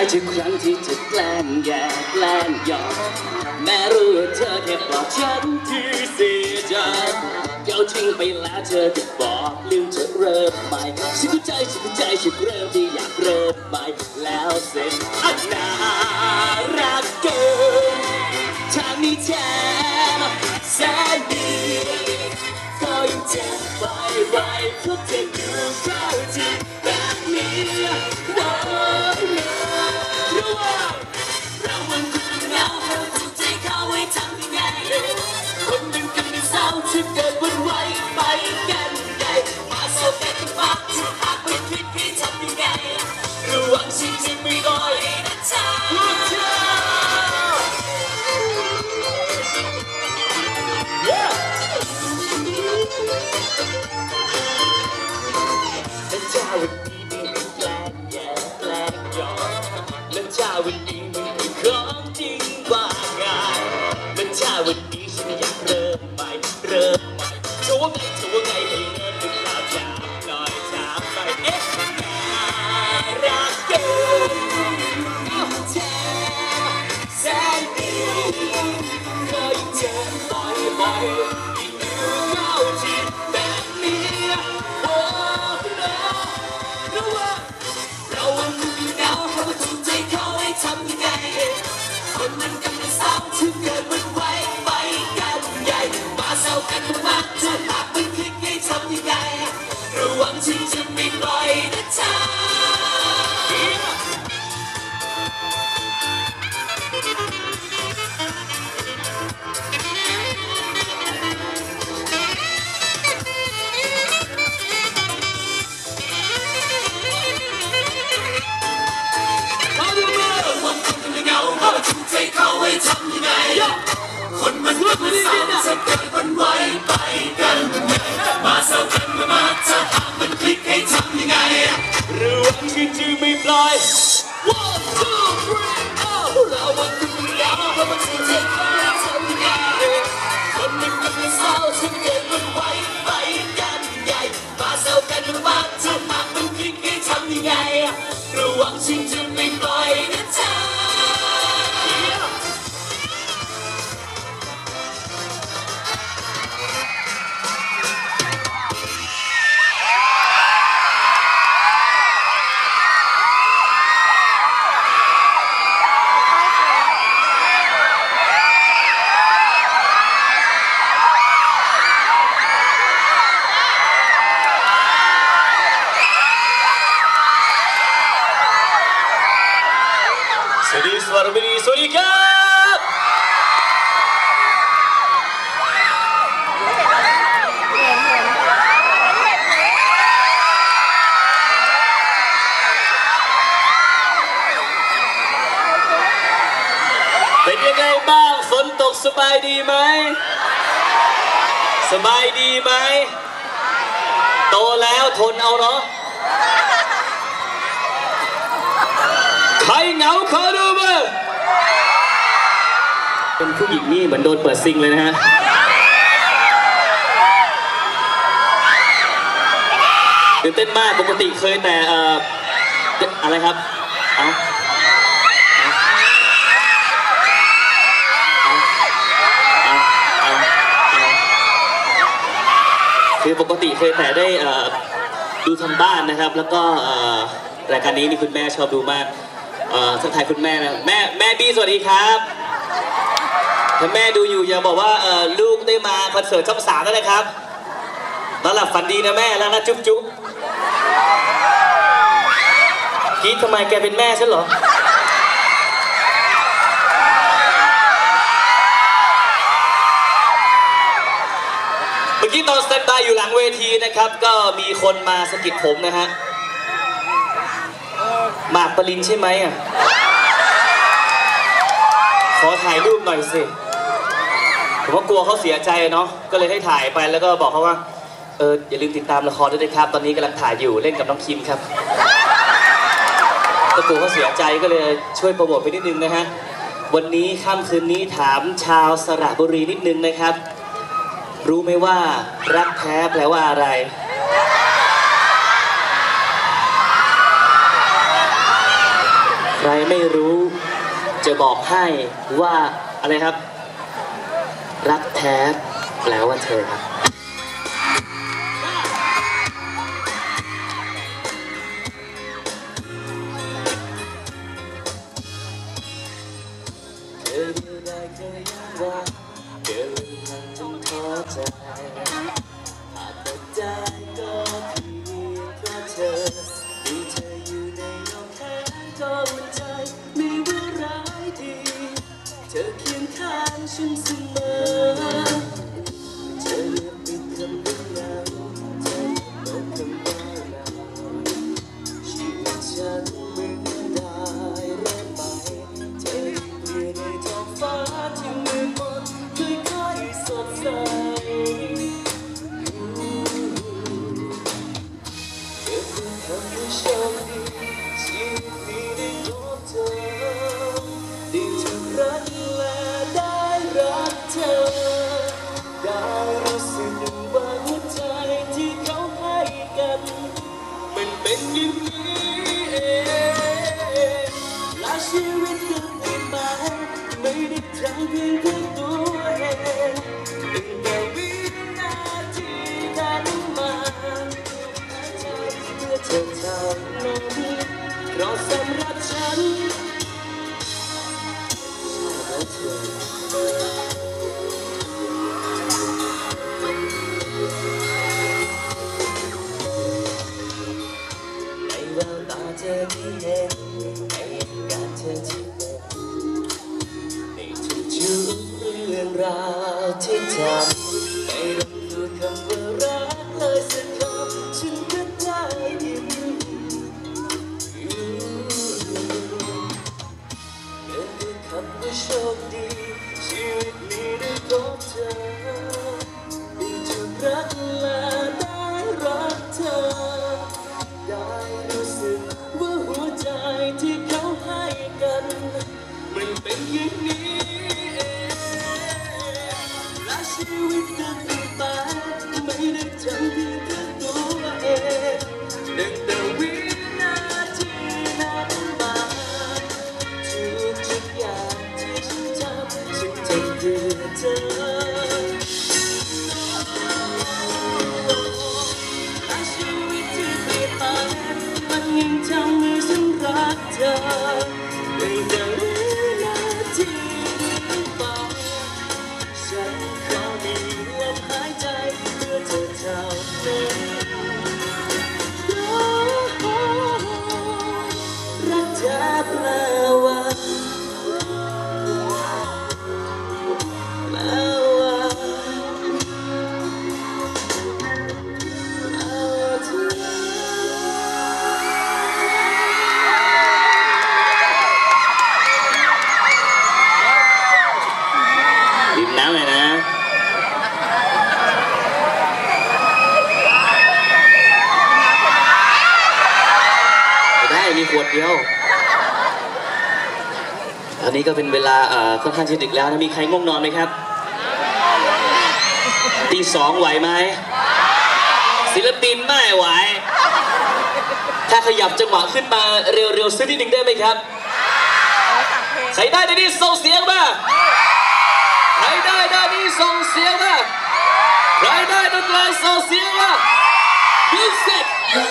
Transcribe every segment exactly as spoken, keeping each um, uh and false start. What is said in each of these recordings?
ทุกครั้งที่จะแกล้งแย่แกล้งหยอกแม้รู้ว่าเธอแค่ปลอบฉันที่เสียใจเดี๋ยวทิ้งไปแล้วเธอจะบอกลืมจะเริ่มใหม่ฉันเข้าใจฉันเข้าใจฉันเริ่มที่อยากเริ่มใหม่แล้วเสร็จอันน่ารักเกินทางนี้แทนแสนดีก็ยังเจ็บไปไว้เพราะเธอดูเข้าใจแบบนี้ว่าระหว่างเราวันคุณเหงาเราถูกใจเขาไว้ทำยังไงคนหนึ่งกำลังเศร้าที่เกิดวันไหวไปกันใหญ่มาเศร้ากันทุกวันที่หากไม่คิดให้ทำยังไงระหว่างฉันจะไม่รอยนะเธอวันนี้มีแกล้งแย่แกล้งหยอกและถ้าวันนี้มีของจริงว่าไงและถ้าวันนี้ฉันอยากเริ่มใหม่เริ่มใหม่เธอว่าไงเธอว่าไงให้เริ่มเป็นข่าวถามหน่อยถามหน่อยเอ๊ะน่ารักเกินเอาแทนแสนดีเคยเจอบ่อยๆยิ่งดูเข้าทีแบบนี้เราวันนี้เหงาเราถูกใจเขาให้ทำยังไงคนนั้นกำลังเศร้าที่เกิดวันไหวไปกันใหญ่มาเศร้ากันมากๆจะหากมันคลิกให้ทำยังไงระวังฉันจะไม่ปล่อยนะเธอถูกใจเขาให้ทำยังไงคนมันก็มันเศร้าจะเกิดวันไหวไปกันไงมาเศร้ากันมามาถ้าหากมันคลิกให้ทำยังไงระวังที่จะไม่ปล่อย one two three เราวันนี้เราเรามาถูกใจเขาให้ทำยังไงคนมันก็มันเศร้าจะเกิดวันไหวไปกันไงมาเศร้ากันมามาถ้าหากมันคลิกให้ทำยังไงระวังที่จะไม่ปล่อยนะเธอสวัสดีสวัสดีสวัสดีครับเป็นยังไงบ้างฝนตกสบายดีไหมสบายดีไหมโตแล้วทนเอาเนาะใครเหงาขอดูมือเป็นผู้หญิงนี่เหมือนโดนเปิดซิงเลยนะฮะตื่นเต้นมากปกติเคยแต่เอ่ออะไรครับเอาคือปกติเคยแต่ได้เอ่อดูทางบ้านนะครับแล้วก็เอ่อรายการนี้นี่คุณแม่ชอบดูมากเอ่อทักทายคุณแม่นะแม่แม่บีสวัสดีครับถ้าแม่ดูอยู่อย่าบอกว่าเอ่อลูกได้มาคอนเสิร์ตช่องสามแล้วนะครับนอนหลับฝันดีนะแม่แล้วนะจุ๊บจุ๊บคิดทำไมแกเป็นแม่ฉันเหรอเมื่อกี้ตอนสแตนบายอยู่หลังเวทีนะครับก็มีคนมาสะกิดผมนะฮะหมากปรินใช่ไหมอ่ะขอถ่ายรูปหน่อยสิผมว่ากลัวเขาเสียใจเนาะก็เลยให้ถ่ายไปแล้วก็บอกเขาว่าเอออย่าลืมติดตามละครด้วยนะครับตอนนี้กำลังถ่ายอยู่เล่นกับน้องคิมครับก็กลัวเขาเสียใจก็เลยช่วยโปรโมทไปนิดนึงนะฮะวันนี้ค่ำคืนนี้ถามชาวสระบุรีนิดนึงนะครับรู้ไหมว่ารักแท้แปลว่าอะไร คใครไม่รู้จะบอกให้ว่าอะไรครับรักแท้แปลว่าเธอครับเธอเดียวได้เคยยังว่าเดินทางจนท้อใจอาจแต่ได้ก็เพียงเพราะเธอมีเธออยู่ในอ้อมแขนก็อุ่นใจไม่ว่าร้ายดีเธอเคียงข้างฉันเสมอเธอเลือกปิดคำว่าเหงาเธอเปิดคำว่าเราชีวิตฉันเหมือนได้เริ่มใหม่เธอเปลี่ยนในท้องฟ้าที่มืดมนค่อยๆสดใสเกิดเป็นคำว่าโชคดีชีวิตนี้ได้พบเธอได้เธอรักและได้รักเธอได้รู้สึกว่าหัวใจที่เขาให้กันมันเป็นอย่างนี้เองและชีวิตก็เปลี่ยนไปไม่ได้ใจเพียงแค่ตัวเองตั้งแต่วินาทีนั้นมาใจเพื่อเธอเท่านั้นเพราะสำหรับฉันในแววตาเธอที่เห็นในเหตุการณ์เธอที่เป็นในทุกๆเรื่องราวที่ทำไม่ต้องพูดคำว่ารักเลยสักคำฉันก็ได้ยินเกิดด้วยคำว่าโชคดีชีวิตนี้ได้พบเธอได้ถูกรักและได้รักเธอได้รู้สึกว่าหัวใจที่เขาให้กันมันเป็นอย่างนี้เองและชีวิตก็เปลี่ยนไปไม่ได้ทำเพียงแค่ตัวเองตั้งแต่วินาทีนั้นมาทุกๆอย่างที่ฉันทำฉันทำเพื่อเธอและชีวิตที่เปลี่ยนไปมันยังทำให้ฉันรักเธอตั้งแต่วินาทีนั้นมาฉันขอมีลมหายใจเพื่อเธอเท่านั้นรักเธอแปลว่าแปลว่าแปลว่าเธอดื่มน้ำหน่อยนะได้มีขวดเดียวตอนนี้ก็เป็นเวลาเอ่อค่อนข้างจะดึกแล้วนะมีใครง่วงนอนไหมครับตีสองไหวไหมศิลปินไม่ไหวถ้าขยับจังหวะขึ้นมาเร็วๆสักนิดหนึ่งได้ไหมครับใครได้ได้นี่ส่งเสียงมาใครได้ได้นี่ส่งเสียงมาใครได้ตรงกลางส่งเสียงมามิวสิก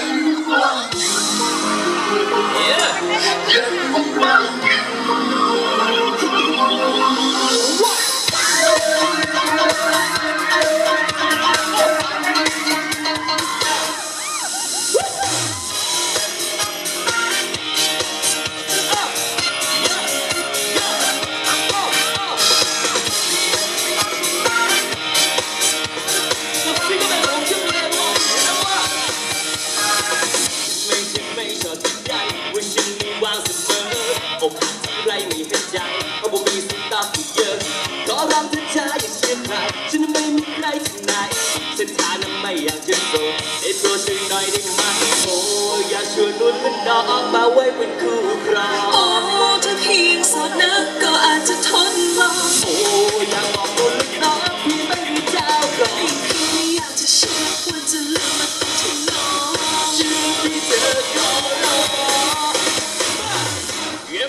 ไรไม่เห็นใจเพราะผมมีสตาร์ที่เยอะขอร้องเธอช้าอย่าเชื่อใครฉันไม่มีใครที่ไหนเส้นทางนั้นไม่อยากจะโซ่ได้โปรดช่วยหน่อยได้ไหมโอ้อยากชวนนุ่นและน้องมาไว้เป็นคู่ครองโอ้ถ้าเพียงโสดนะก็อาจจะทนรอโอ้อยากบอกนุ่นและน้องพี่ไม่มีเจ้าครองไม่อยากจะเชื่อว่าจะเลือกมาต้องที่น้องชีวิตที่เธอขอรอ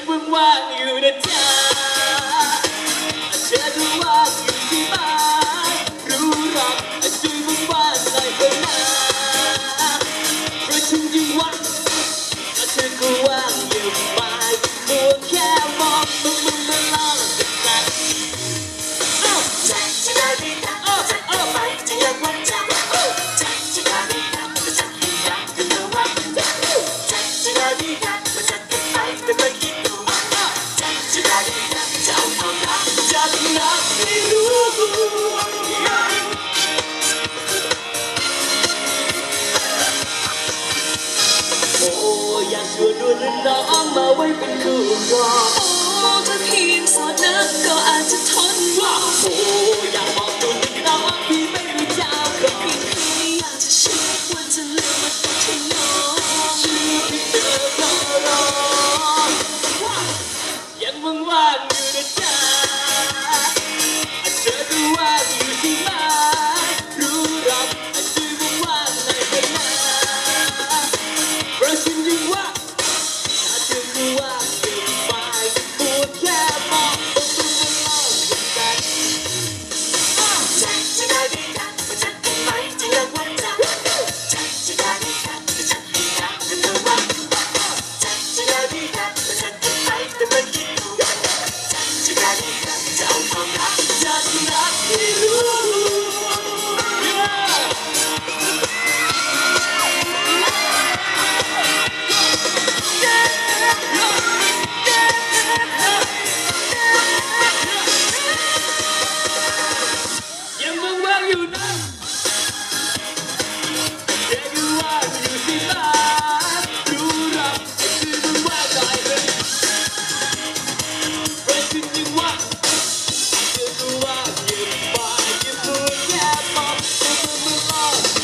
จะเอาความรักจะรักให้รู้ยังมึงว่างอยู่นะเด็กอยู่ว่างอยู่ที่บ้านรู้รับไอ้คือมึงว่างหน่อยเลยเพื่อนคือจึงว่างเด็กอยู่ว่างอยู่บ้านอยู่พูดแค่บอกมึงมึงบอก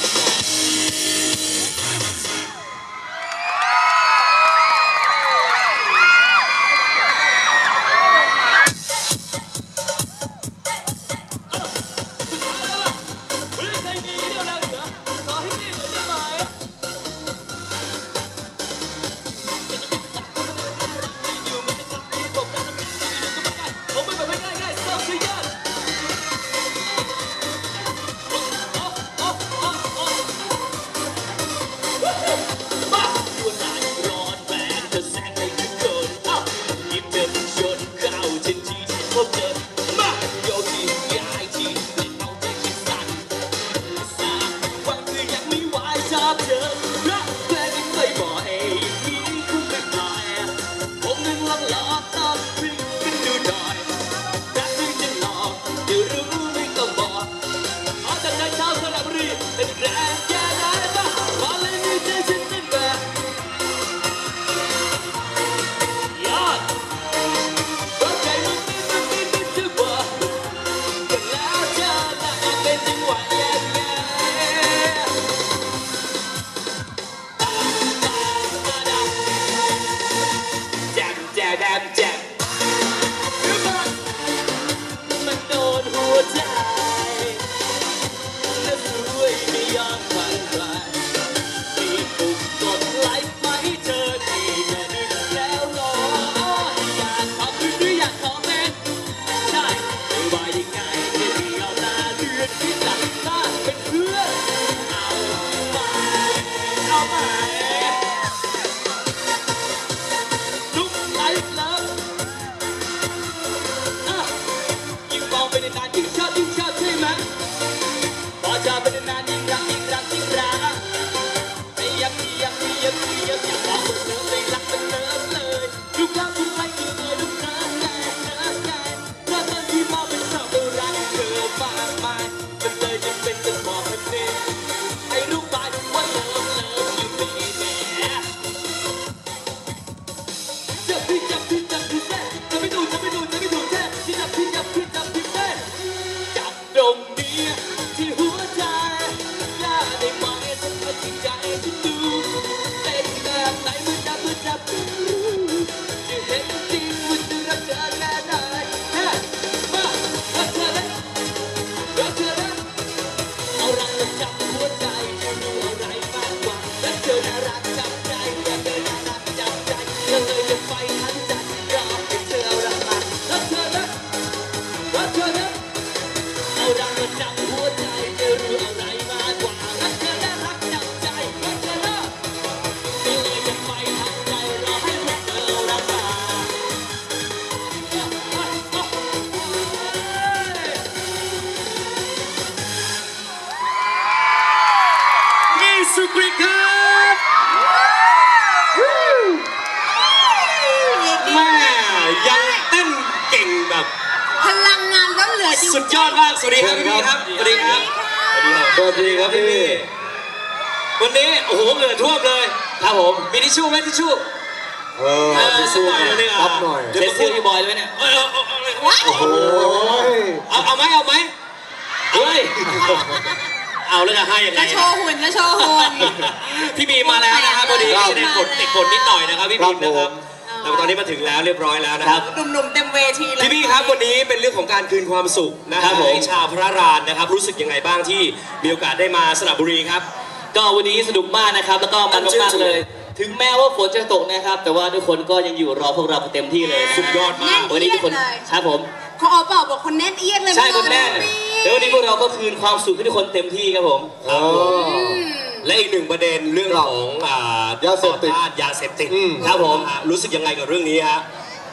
สุดยอดมากสวัสดีครับพี่ครับสวัสดีครับสวัสดีครับพี่วันนี้โอ้โหเหงื่อท่วมเลยครับผมมีทิชชู่ไหมทิชชู่เออทิชชู่หน่อยรับหน่อยเซ็ตเสื้อพี่บอยเลยเนี่ยโอ้โหเอาเอาไหมเอาไหมเฮ้ยเอาแล้วจะให้ยังไงจะโชว์หุ่นจะโชว์หุ่นพี่บีมาแล้วนะครับพอดีแสดงกดติดกดนิดหน่อยนะครับพี่บีนะครับแต่ตอนนี้มาถึงแล้วเรียบร้อยแล้วนะครับหนุ่มๆเต็มเวทีเลยพี่บี้ครับวันนี้เป็นเรื่องของการคืนความสุขนะครับให้ชาวพระรานนะครับรู้สึกยังไงบ้างที่มีโอกาสได้มาสระบุรีครับก็วันนี้สนุกมากนะครับแล้วก็มันมากๆเลยถึงแม้ว่าฝนจะตกนะครับแต่ว่าทุกคนก็ยังอยู่รอพวกเราเต็มที่เลยสุดยอดมากวันนี้ทุกคนครับผมเขาเอาเปล่าบอกคนแน่นเอียดเลยใช่คนแน่นแล้ววันนี้พวกเราก็คืนความสุขให้ทุกคนเต็มที่ครับผมและอีกหนึ่งประเด็นเรื่องของยาเสพติดยาเสพติดครับผมรู้สึกยังไงกับเรื่องนี้ฮะ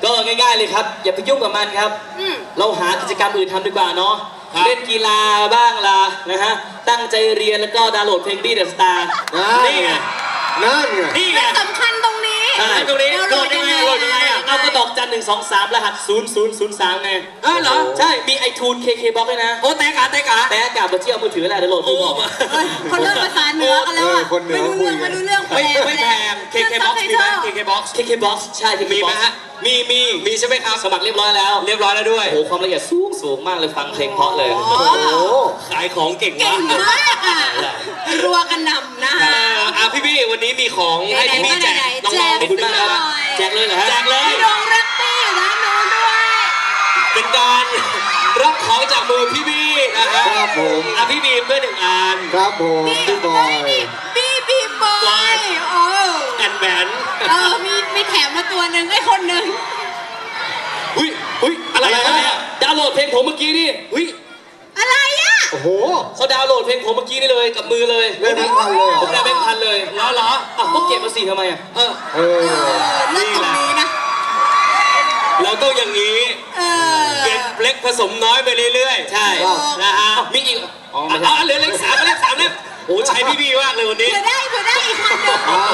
ก็ง่ายๆเลยครับอย่าไปยุ่งกับมันครับอืมเราหากิจกรรมอื่นทำดีกว่าเนาะเล่นกีฬาบ้างล่ะนะฮะตั้งใจเรียนแล้วก็ดาวน์โหลดเพลงบี้เดอะสตาร์นี่ไงนั่นไงนี่ไงและสำคัญตรงนี้ใช่ตรงนี้โหลดยังไงโหลดยังไงอ่ะเอาก็ดอกจันหนึ่งสองสามรหัสศูนย์ศูนย์ศูนย์สามไงอ้าวเหรอใช่มีไอทูนเคเคบ็อกด้วยนะโอ้แตกาแตกาแต่อากาศมาเที่ยวมือถือแหละเดี๋ยวโหลดโอ้มือมาเฮ้ยคนเริ่มภาษาเหนือกันแล้วอ่ะเออคนเหนืไม่อรู้เรื่องคุยกันไม่รู้เรื่องไม่ไม่แพง เค เค บ็อกซ์มีไหม เค เค บ็อกซ์เคเคบ็อกใช่ เคเคมีไหบ็มอกฮะ มีมีมีใช่ไหมครับสมัครเรียบร้อยแล้วเรียบร้อยแล้วด้วยโอ้โหความละเอียดสูงสูงมากเลยฟังเพลงเพราะเลยอ๋อโอ้โหขายของเก่งเก่มาง กมากอ่ะรัวกันนำนะอ่าฮะอ่ะพี่พี่วันนี้มีของให้พี่พี่แจกไหนๆน้องแจกๆนิดนึงนะครับหน่อยแจกเลยเหรอฮะแจกเลยพี่ดวงรักตี้อยู่ด้านโน้นด้วยเป็นการรับของจากมือพี่พี่นะครับครับผมอ่ะพี่บีมด้วยหนึ่งอันครับผมพี่บอยบีบีบอบอยยโอ้แอนแหวนเออมีมีแถมมาตัวหนึ่งไอ้คนหนึ่งอุ้ยอุ้ยอะไรอะไรนะนะเนี่ยดาวน์โหลดเพลงผมเมื่อกี้นี่อุ้ยอะไรอ่ะโอ้โหเขาดาวน์โหลดเพลงผมเมื่อกี้นี่เลยกับมือเลยได้แบงค์พันเลยเหรผอมได้แบงค์พันเลยเหรอเหรออ่ะพวกเก็บมาสิทำไมอ่ะเออเออเออเลิกตรงนี้นะเราต้องอย่างนี้เออเก็บเล็กผสมน้อยไปเรื่อยๆใช่นะฮะมีอีกอ๋ออ่ะไม่ใช่เอาเหลือเลขสามเลขสามเลขโอ้ใช้พี่บีมากเลยวันนี้เผื่อได้เผื่อได้อีกคนหนึ่งอ่า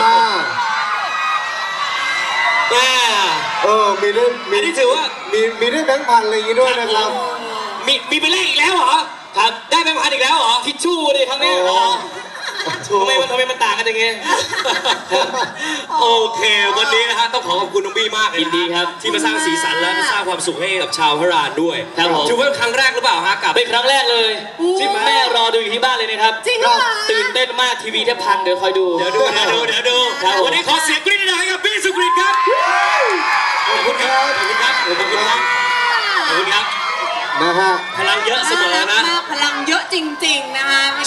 แม่เออ มีได้มีอันนี้ถือว่ามีมีได้แบงค์พันอะไรอย่างงี้ด้วยนะครับมีมีไปเลขอีกแล้วเหรอ ครับ ได้แบงค์พันอีกแล้วเหรอทิชชู่ดิครั้งเนี้ยโอ้ทำไมมันทำไมมันต่างกันอย่างเงี้ยโอเค วันนี้นะฮะต้องขอขอบคุณน้องบี้มากเลยนะยินดีครับที่มาสร้างสีสันและมาสร้างความสุขให้กับชาวพระรานด้วยครับผมถือว่าเป็นครั้งแรกหรือเปล่าฮะกับเป็นครั้งแรกเลยที่แม่รอดูอยู่ที่บ้านเลยนะครับจริงเหรอตื่นเต้นมากทีวีแทบพังเดี๋ยวคอยดูเดี๋ยวดูเดี๋ยวดูเดี๋ยวดูครับผมวันนี้ขอเสียงกรี๊ดหน่อยให้กับบี้สุกรีตครับขอบคุณครับขอบคุณครับขอบคุณครับขอบคุณครับนะฮะพลังเยอะเสมอน่ารันะกมากพลังเยอะจริง ๆ นะคะ